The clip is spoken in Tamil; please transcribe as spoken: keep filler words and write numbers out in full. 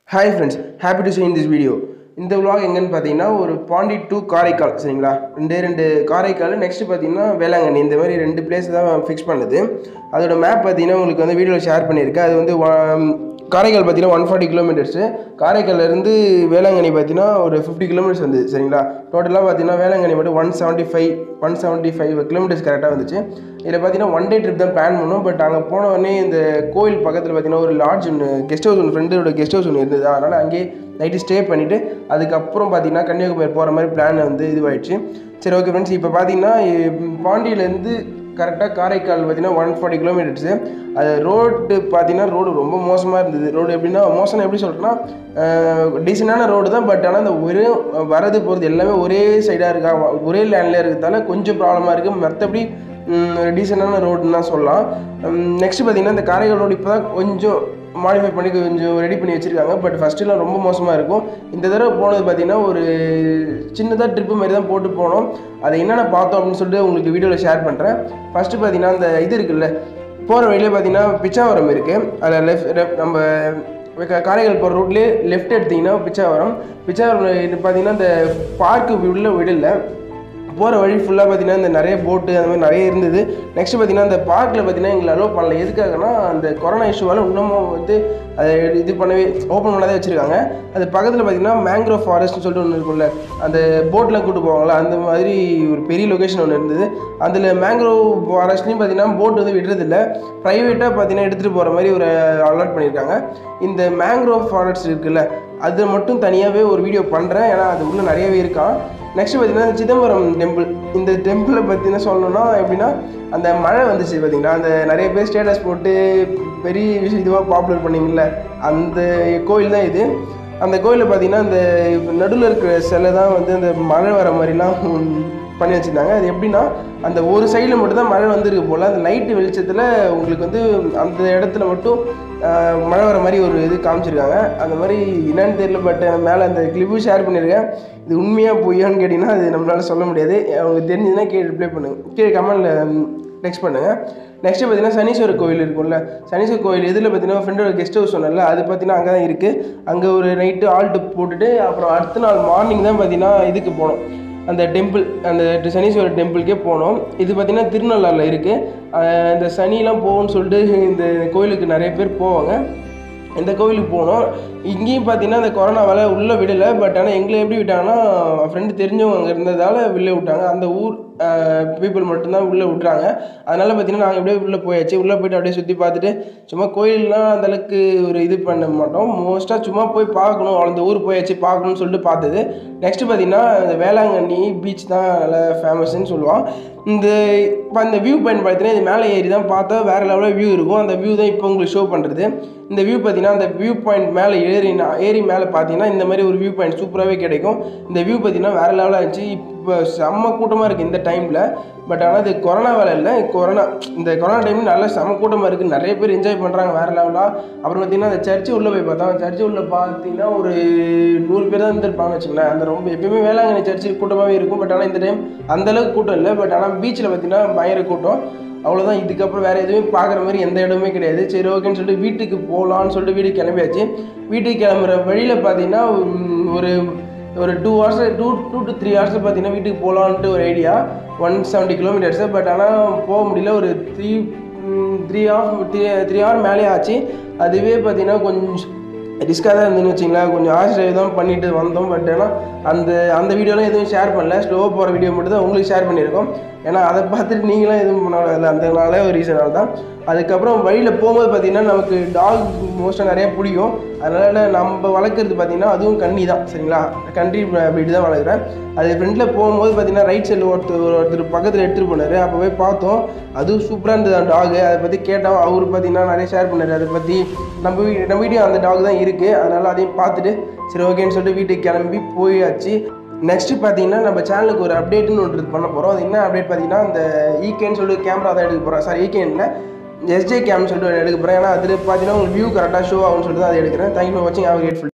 Hi friends, happy to see in this video. இந்த vlog எங்கன்னு பார்த்தீங்கன்னா ஒரு பாண்டி டு காரைக்கால் சரிங்களா ரெண்டே ரெண்டு காரைக்கால் நெக்ஸ்ட் பார்த்தீங்கன்னா வேளாங்கண்ணி இந்த மாதிரி ரெண்டு பிளேஸ் தான் ஃபிக்ஸ் பண்ணுது. அதோட மேப் பார்த்தீங்கன்னா உங்களுக்கு வந்து வீடியோவில் ஷேர் பண்ணியிருக்கேன். அது வந்து காரைக்கால் பார்த்தீங்கன்னா ஒன் ஃபார்ட்டி கிலோமீட்டர்ஸு காரைக்கால்லேருந்து வேளாங்கண்ணி பார்த்தீங்கன்னா ஒரு ஃபிஃப்டி கிலோமீட்டர்ஸ் வந்து சரிங்களா டோட்டலாக பார்த்தீங்கன்னா வேளாங்கண்ணி மட்டும் one seventy five one seventy five kilometres கரெக்டாக வந்துச்சு. இதில் பார்த்தீங்கன்னா ஒன் டே ட்ரிப் தான் பிளான் பண்ணோம். பட் அங்கே போன உடனே இந்த கோயில் பக்கத்தில் பார்த்தீங்கன்னா ஒரு லாட்ஜ் ஒன்று கெஸ்ட் ஹவுஸ் ஒன்று ஃப்ரெண்டோட கெஸ்ட் ஹவுஸ் ஒன்று இருந்தது. அதனால் அங்கேயே நைட்டு ஸ்டே பண்ணிவிட்டு அதுக்கப்புறம் பார்த்தீங்கன்னா கன்னியாகுமரி போகிற மாதிரி பிளான் வந்து இதுவாகிடுச்சு. சரி ஓகே ஃப்ரெண்ட்ஸ், இப்போ பார்த்தீங்கன்னா பாண்டியிலேருந்து கரெக்டாக காரைக்கால் பார்த்தீங்கன்னா ஒன் ஃபார்ட்டி கிலோமீட்டர்ஸு. அது ரோடு பார்த்தீங்கன்னா ரோடு ரொம்ப மோசமாக இருந்தது. ரோடு எப்படின்னா மோசம் எப்படி சொல்கிறேன்னா டீசெண்டான ரோடு தான். பட் ஆனால் அந்த ஒரே வரது போகிறது எல்லாமே ஒரே சைடாக இருக்கா ஒரே லேண்டில் இருக்கிறதால கொஞ்சம் ப்ராப்ளமாக இருக்குது. மற்றபடி டீசெண்டான ரோடுன்னு தான் சொல்லலாம். நெக்ஸ்ட்டு பார்த்தீங்கன்னா இந்த காரைக்கால் ரோடு இப்போ தான் கொஞ்சம் மாடிஃபை பண்ணி கொஞ்சம் ரெடி பண்ணி வச்சுருக்காங்க. பட் ஃபஸ்ட்டுலாம் ரொம்ப மோசமாக இருக்கும். இந்த தடவை போனது பார்த்திங்கன்னா ஒரு சின்னதாக ட்ரிப்பு மாதிரி தான் போட்டு போனோம். அதை என்னென்ன பார்த்தோம் அப்படின்னு சொல்லிட்டு உங்களுக்கு வீடியோவில் ஷேர் பண்ணுறேன். ஃபஸ்ட்டு பார்த்திங்கன்னா அந்த இது இருக்குல்ல போகிற வழியிலே பார்த்திங்கன்னா பிச்சாவரம் இருக்குது. அதில் லெஃப்ட் நம்ம காரைக்கால் போகிற ரோட்லேயே லெஃப்ட் எடுத்திங்கன்னா பிச்சாவரம் பிச்சாவரம் இது பார்த்திங்கன்னா இந்த பார்க்கு உள்ள விடல போகிற வழி ஃபுல்லாக பார்த்தீங்கன்னா இந்த நிறைய போட்டு அந்த மாதிரி நிறைய இருந்தது. நெக்ஸ்ட் பார்த்தீங்கன்னா அந்த பார்க்கில் பார்த்தீங்கன்னா எங்களை அலோவ் பண்ணல. எதுக்காகனா அந்த கொரோனா இஷ்யூவால் இன்னமும் வந்து அதை இது பண்ணவே ஓப்பன் பண்ணாதே வச்சுருக்காங்க. அது பக்கத்தில் பார்த்தீங்கன்னா மேங்க்ரோவ் ஃபாரஸ்ட்னு சொல்லிட்டு ஒன்று இருக்கும்ல அந்த போட்டில் கூப்பிட்டு போவாங்களா அந்த மாதிரி ஒரு பெரிய லொக்கேஷன் ஒன்று இருந்தது. அதில் மேங்க்ரோவ் ஃபாரஸ்ட்லேயும் பார்த்தீங்கன்னா போட் வந்து விடுறதில்ல. ப்ரைவேட்டாக பார்த்தீங்கன்னா எடுத்துகிட்டு போகிற மாதிரி ஒரு அலாட் பண்ணியிருக்காங்க. இந்த மேங்க்ரோவ் ஃபாரஸ்ட் இருக்குல்ல அது மட்டும் தனியாகவே ஒரு வீடியோ பண்ணுறேன். ஏன்னா அது உள்ளே நிறையவே இருக்கான். நெக்ஸ்ட் பார்த்தீங்கன்னா சிதம்பரம் டெம்பிள். இந்த டெம்பிளை பார்த்தீங்கன்னா சொல்லணும்னா எப்படின்னா அந்த மழை வந்துச்சு பார்த்தீங்கன்னா அந்த நிறைய பேர் ஸ்டேட்டஸ் போட்டு பெரிய விஷயம் இதுவாக பாப்புலர் பண்ணிங்கள அந்த கோயில் தான் இது. அந்த கோயிலில் பார்த்தீங்கன்னா அந்த நடுவில் இருக்கிற சிலை தான் வந்து அந்த மழை வர மாதிரிலாம் பண்ணி வச்சுருந்தாங்க. அது எப்படின்னா அந்த ஒரு சைடில் மட்டும் தான் மழை வந்துருக்கு போல். அந்த லைட்டு வெளிச்சத்தில் உங்களுக்கு வந்து அந்த இடத்துல மட்டும் மழை வர மாதிரி ஒரு இது காமிச்சிருக்காங்க. அந்த மாதிரி என்னன்னு தெரியல. பட் மேலே அந்த கிளிப்பு ஷேர் பண்ணியிருக்கேன். இது உண்மையாக பொய்யான்னு கேட்டிங்கன்னா அது நம்மளால் சொல்ல முடியாது. அவங்க தெரிஞ்சதுன்னா கீழே ரிப்ளை பண்ணுங்கள், கீழே கமெண்டில் டெக்ஸ்ட் பண்ணுங்கள். நெக்ஸ்ட்டு பார்த்தீங்கன்னா சனீஸ்வரர் கோயில் இருக்கும்ல சனீஸ்வரர் கோயில் இதில் பார்த்தீங்கன்னா ஃப்ரெண்டோட கெஸ்ட் ஹவுஸ் சொன்னல அது பார்த்தீங்கன்னா அங்கே தான் இருக்குது. அங்கே ஒரு நைட்டு ஆல்ட்டு போட்டுட்டு அப்புறம் அடுத்த நாள் மார்னிங் தான் பார்த்தீங்கன்னா இதுக்கு போனோம் அந்த டெம்பிள் அந்த சனீஸ்வரர் டெம்பிளுக்கே போனோம். இது பார்த்திங்கன்னா திருநள்ளாறில் இருக்குது. இந்த சனிலாம் போகும்னு சொல்லிட்டு இந்த கோயிலுக்கு நிறைய பேர் போவாங்க. இந்த கோவிலுக்கு போனோம். இங்கேயும் பார்த்தீங்கன்னா இந்த கொரோனாவால் உள்ளே விடலை. பட் ஆனால் எங்களை எப்படி விட்டாங்கன்னா ஃப்ரெண்டு தெரிஞ்சவங்க அங்கே இருந்ததால் உள்ளே விட்டாங்க. அந்த ஊர் பீப்புள் மட்டும்தான் உள்ளே விட்றாங்க. அதனால் பார்த்தீங்கன்னா நாங்கள் எப்படியே உள்ளே போயாச்சு. உள்ளே போய்ட்டு அப்படியே சுற்றி பார்த்துட்டு சும்மா கோயிலெலாம் அந்தளவுக்கு ஒரு இது பண்ண மாட்டோம். மோஸ்ட்டாக சும்மா போய் பார்க்கணும் அந்த ஊர் போயாச்சு பார்க்கணும்னு சொல்லிட்டு பார்த்தது. நெக்ஸ்ட்டு பார்த்தீங்கன்னா இந்த வேளாங்கண்ணி பீச் தான் நல்லா ஃபேமஸ்ன்னு சொல்லுவான். இந்த இப்போ அந்த வியூ பாயிண்ட் பார்த்தீங்கன்னா இது மேலே ஏறி தான் பார்த்தா வேறு லெவலில் வியூ இருக்கும். அந்த வியூ தான் இப்போ உங்களுக்கு ஷோ பண்ணுறது. இந்த வியூ பார்த்தீங்கன்னா அந்த வியூ பாயிண்ட் மேலே ஏறினா ஏறி மேலே பார்த்தீங்கன்னா இந்த மாதிரி ஒரு வியூ பாயிண்ட் சூப்பராகவே கிடைக்கும். இந்த வியூ பார்த்தீங்கன்னா வேறு லெவலாக இருந்துச்சு. இப்போ செம்ம கூட்டமாக இருக்குது இந்த டைமில். பட் ஆனால் இது கொரோனா வேலை இல்லை. கொரோனா இந்த கொரோனா டைமில் நல்லா செம்ம கூட்டமாக இருக்குது. நிறைய பேர் என்ஜாய் பண்ணுறாங்க வேறு லெவலாக. அப்புறம் பார்த்தீங்கன்னா அந்த சர்ச்சு உள்ளே போய் பார்த்தோம். சர்ச்சு உள்ளே பார்த்தீங்கன்னா ஒரு நூறு பேர் தான் இருந்திருப்பாங்க வச்சுங்களேன். அந்த ரொம்ப எப்பயுமே வேளாங்கண்ணி சர்ச்சு கூட்டமாகவே இருக்கும். பட் ஆனால் இந்த டைம் அந்தளவுக்கு கூட்டம் இல்லை. பட் ஆனால் பீச்சில் பார்த்தீங்கன்னா பயங்கர கூட்டம். அவ்வளோதான். இதுக்கப்புறம் வேறு எதுவுமே பார்க்குற மாதிரி எந்த இடமே கிடையாது. சரி ஓகேன்னு சொல்லிட்டு வீட்டுக்கு போகலான்னு சொல்லிட்டு வீட்டுக்கு கிளம்பியாச்சு. வீட்டுக்கு கிளம்புற வழியில் பார்த்தீங்கன்னா ஒரு ஒரு two hours two two to three ஹவர்ஸில் பார்த்தீங்கன்னா வீட்டுக்கு போகலான்ட்டு ஒரு idea one seventy kilometres. But ஆனால் போக முடியல. ஒரு three three hour three three hour மேலே ஆச்சு. அதுவே பார்த்தீங்கன்னா கொஞ்சம் ரிஸ்க்காக தான் இருந்துன்னு வச்சிங்களேன். கொஞ்சம் ஹார்ஸ் ட்ரைவ் தான் பண்ணிட்டு வந்தோம். பட் ஆனால் அந்த அந்த வீடியோலாம் எதுவும் ஷேர் பண்ணல. ஸ்லோவாக போகிற வீடியோ மட்டும் தான் உங்களுக்கு ஷேர் பண்ணியிருக்கோம். ஏன்னா அதை பார்த்துட்டு நீங்களாம் எதுவும் பண்ணால அந்தனால ஒரு ரீசனால் தான். அதுக்கப்புறம் வழியில் போகும்போது பார்த்திங்கன்னா நமக்கு டாக் மோஸ்ட்டாக நிறையா பிடிக்கும். அதனால் நம்ம வளர்க்குறது பார்த்திங்கன்னா அதுவும் கன்னி தான் சரிங்களா. கண்ட்ரி பிரீடு தான் வளர்க்குறேன். அது ஃப்ரெண்டில் போகும்போது பார்த்திங்கன்னா ரைட் சைடில் ஒருத்தர் ஒருத்தர் பக்கத்தில் எடுத்துகிட்டு போனார். அப்போ போய் பார்த்தோம். அதுவும் சூப்பராக இருந்தது அந்த டாகு. அதை பற்றி கேட்டோம். அவர் பார்த்திங்கன்னா நிறைய ஷேர் பண்ணார். அதை பற்றி நம்ம நம்ம வீடியோ அந்த டாக் தான் இருக்குது. அதனால் அதையும் பார்த்துட்டு சரி ஓகேன்னு சொல்லிட்டு வீட்டுக்கு கிளம்பி போயாச்சு. நெக்ஸ்ட்டு பார்த்தீங்கன்னா நம்ம சேனலுக்கு ஒரு அப்டேட்டுன்னு ஒன்று பண்ண போகிறோம். அது என்ன அப்டேட் பார்த்தீங்கன்னா இந்த ஈகேன்னு சொல்லிட்டு கேமரா தான் எடுக்க போகிறோம். சாரி ஈகேனில் எஸ்ஜே கேம்னு சொல்லிட்டு எடுக்க போகிறேன். ஏன்னா அதில் பார்த்தீங்கன்னா உங்களுக்கு வியூ கரெக்டாக ஷோ ஆகும்னு சொல்லிட்டு தான் அதை எடுக்கிறேன். தேங்க்யூ ஃபார் வாட்சிங். Have a great